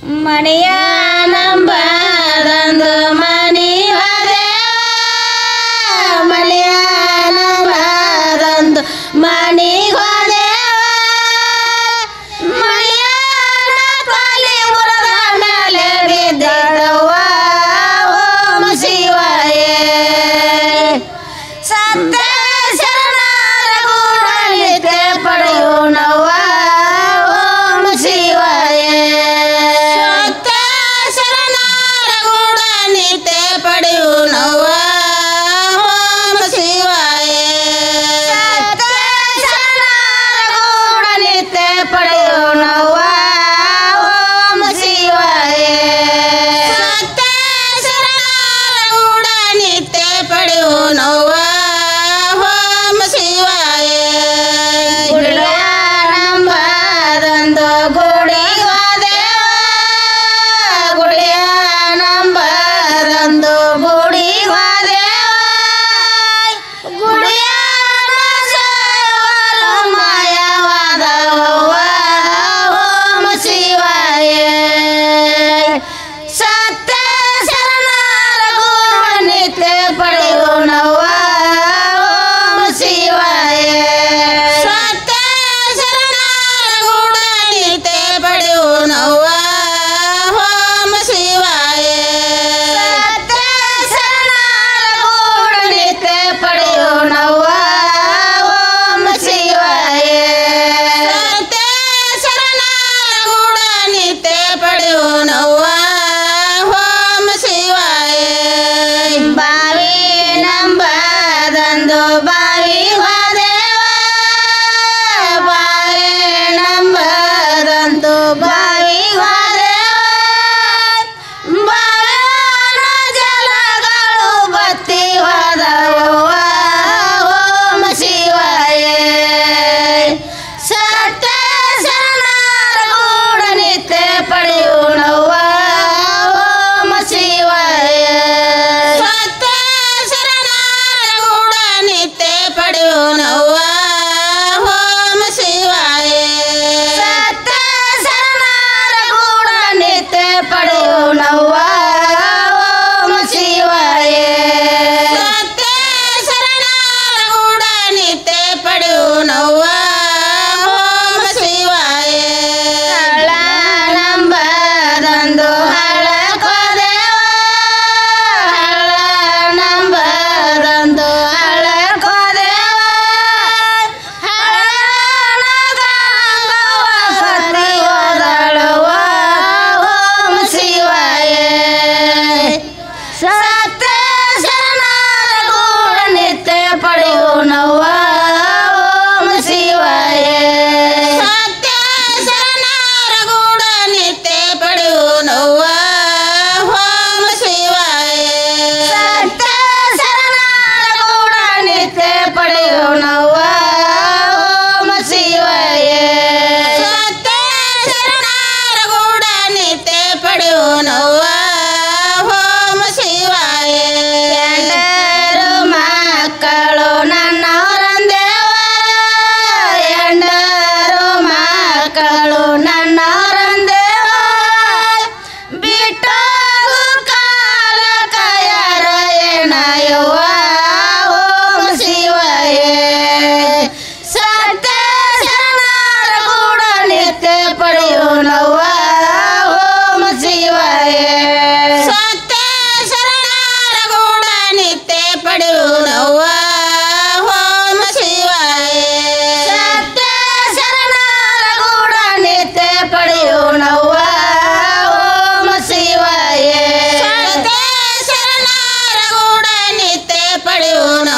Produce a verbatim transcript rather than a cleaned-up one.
ಮಣಿಯ ನಂಬದಂದು ಮನಿ ಹೋದೆವ ಮಣಿಯ ನಂಬದಂದು ಮನಿ ಹೋದೆವ ಮಣಿಯ ಕಾಲಿ ಮುರದ ಮೇಲೆ ಬಿದ್ದೆವ ಓಂ ಶಿವಾಯ ಸತ್ಯ ಶರಣರ ಗೂಡಲಿತೆ ಪಡೆಯೋಣವ್ವ ಓಂ ಶಿವಾಯ ಸತ್ಯ ಶರಣರ ಗೂಡಲಿತೆ ಪಡೆಯೋಣವ್ವ ಓಂ ಶಿವಾಯ ಸತ್ಯ ಶರಣರ ಗೂಡಲಿತೆ ಪಡೆಯೋಣವ್ವ ಓಂ ಶಿವಾಯ ಸತ್ಯ ಶರಣರ ಗೂಡಲಿತೆ ಪಡೆಯೋಣವ್ವ ಓಂ ಶಿವಾಯ ಗುಡಿಯ ನಂಬದಂದು ಗುಡಿಗೆ ಹೋದೆವ ಗುಡಿಯ ನಂಬದಂದು ಗುಡಿಗೆ ಹೋದೆವ ಗುಡಿಯ ಸೇವರು ಮಾಯವಾದವ್ವ ಓಂ ಶಿವಾಯ ಸತ್ಯ ಶರಣರ ಗೂಡನಿತೆ ಪಡೆಯೋಣವ್ವ ಓಂ ಶಿವಾಯ ಸತ್ಯ ಶರಣರ ಗೂಡನಿತೆ ಪಡೆಯೋಣವ್ವ ಓಂ ಶಿವಾಯ ಸತ್ಯ ಶರಣರ ಗೂಡನಿತೆ ಪಡೆಯೋಣವ್ವ ಓಂ ಶಿವಾಯ ಸತ್ಯ ಶರಣರ ಗೂಡನಿತೆ ಪಡೆಯೋಣವ್ವ ಓಂ ಶಿವಾಯ ಬಾವಿ ನಂಬದಂದು ಬಾವಿ ಹೋದೆವ ಬಾವಿ ನಂಬದಂದು ಬಾವಿ ಹೋದೆವ ಬಾವಿನ ಜಲಗಳು ಬತ್ತಿ ಹೋದವ್ವ ಓಂ ಶಿವಾಯ ಸತ್ಯ ಶರಣರ ಗೂಡನಿತೆ ಪಡೆಯೋಣವ್ವ ಓಂ ಶಿವಾಯ ಸತ್ಯ ಶರಣರ ಗೂಡನಿತೆ ಪಡೆಯೋಣವ್ವ ಓಂ ಶಿವಾಯ ಸತ್ಯ ಶರಣರ ಗೂಡನಿತೆ ಪಡೆಯೋಣವ್ವ ಓಂ ಶಿವಾಯ ಸತ್ಯ ಶರಣರ ಗೂಡನಿತೆ ಪಡೆಯೋಣವ್ವ ಓಂ ಶಿವಾಯ ಹಳ್ಳ ನಂಬದಂದು ಹಳ್ಳಕ್ಕೆ ಹೋದೆವ ಹಳ್ಳ ನಂಬದಂದು ಹಳ್ಳಕ್ಕೆ ಹೋದೆವ ಹಳ್ಳನ ಗಂಗವ್ವ ಸತ್ತಿ ಹೋದಳವ್ವ ಓಂ ಶಿವಾಯ ಸತ್ಯ ಶರಣರ ಗೂಡನಿತೆ ಪಡೆಯೋಣವ್ವ ಓಂ ಶಿವಾಯ ಸತ್ಯ ಶರಣರ ಗೂಡನಿತೆ ಪಡೆಯೋಣವ್ವ ಓಂ ಶಿವಾಯ ಸತ್ಯ ಶರಣರ ಗೂಡನಿತೆ ಪಡೆಯೋಣವ್ವ ಓಂ ಶಿವಾಯ ಸತ್ಯ ಶರಣರ ಗೂಡನಿತೆ ಪಡೆಯೋಣವ್ವ ಓಂ ಶಿವಾಯ ಎಂಡರು ಮಕ್ಕಳು ನನ್ನವರಂದೇವ ಎಂಡರು ಮಕ್ಕಳು ನನ್ನವರಂದೇವ ಬಿಟ್ಟು ಕಾಲ ಕಯರ ಎಣಯವ್ವ ಓಂ ಶಿವಾಯ ಸತ್ಯ ಶರಣರ ಗೂಡನಿತೆ ಪಡೆಯೋಣವ್ವ ಓಂ ಶಿವಾಯ ಸತ್ಯ ಶರಣರ ಗೂಡನಿತೆ ಪಡೆಯೋಣವ್ವ ಓಂ ಶಿವಾಯ ಸತ್ಯ ಶರಣರ ಗೂಡನಿತೆ ಪಡೆಯೋಣವ್ವ ಓಂ ಶಿವಾಯ ಸತ್ಯ ಶರಣರ ಗೂಡನಿತೆ ಪಡೆಯೋಣ